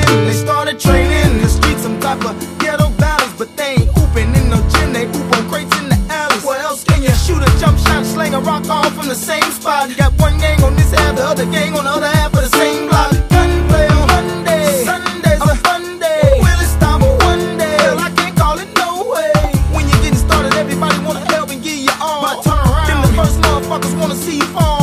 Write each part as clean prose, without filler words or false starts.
training. They started training in the streets, some type of ghetto battles, but they ain't hooping in no gym. They hoop on crates in the alleys. What else can you shoot a jump shot, sling a rock all from the same spot? You got one gang on this half, the other gang on the other half of the same block. Gunplay on Monday, Sunday's a fun day. Will it stop one day? Well, I can't call it no way. When you're getting started, everybody wanna help and give you all. But turn around, them the first motherfuckers wanna see you fall.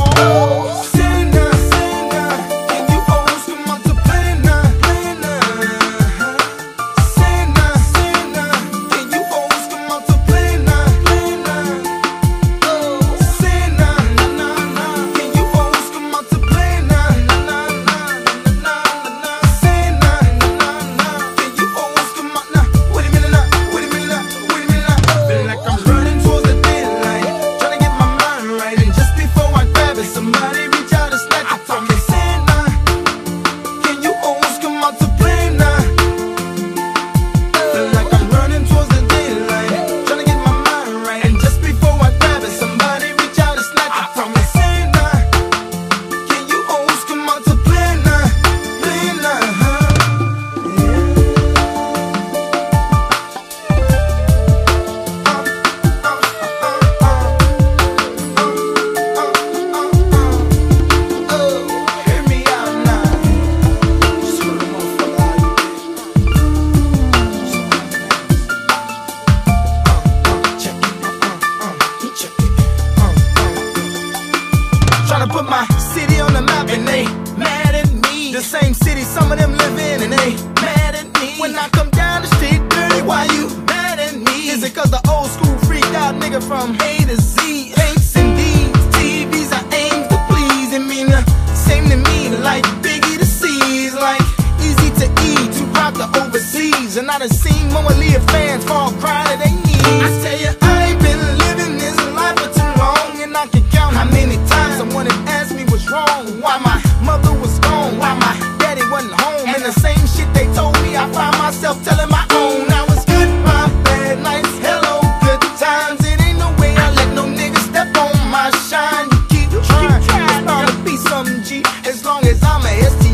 Put my city on the map and they mad at me. The same city some of them live in and they mad at me. When I come down the street dirty, why you mad at me? Is it cause the old school freaked out nigga from A to Z? Ain'ts and D's, TVs I aim to please. It mean the same to me, like Biggie to C's, like Easy to E, Tupac to overseas. And I done seen Mama Leah fans fall crying to their knees. I tell you, I ain't been living this life for too long, and I can count how many times someone had asked me what's wrong, why my mother was gone, why my daddy wasn't home. And the same shit they told me, I find myself telling my own. Now it's goodbye, bad nights, hello, good times. It ain't no way I let no nigga step on my shine. You keep trying, it's bound to be some G, as long as I'm a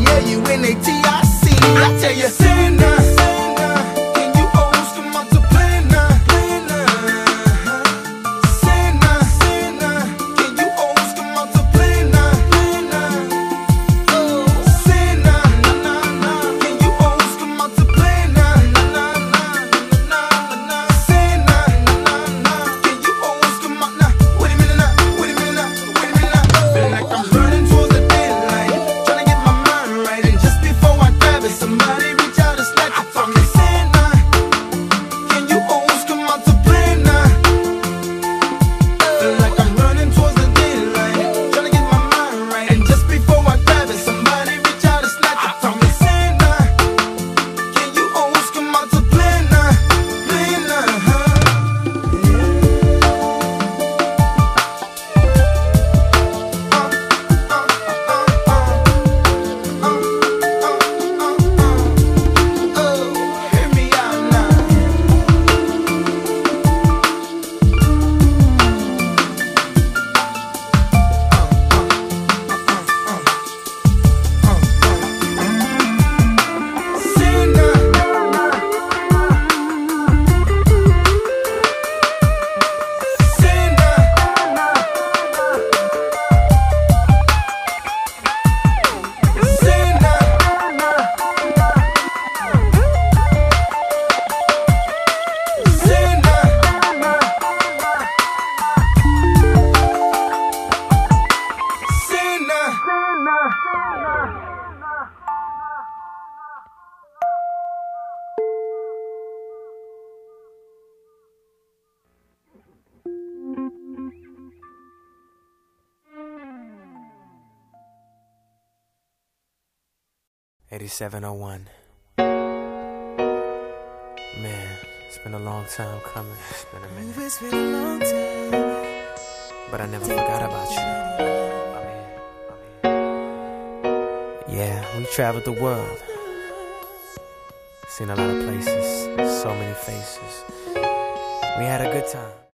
STLUNATIC. I tell you, sinner, can you always come out to play now? $8701. Man, it's been a long time coming. It's been a minute. It's been a long time. But I never forgot about you. Yeah, we traveled the world. Seen a lot of places, so many faces. We had a good time.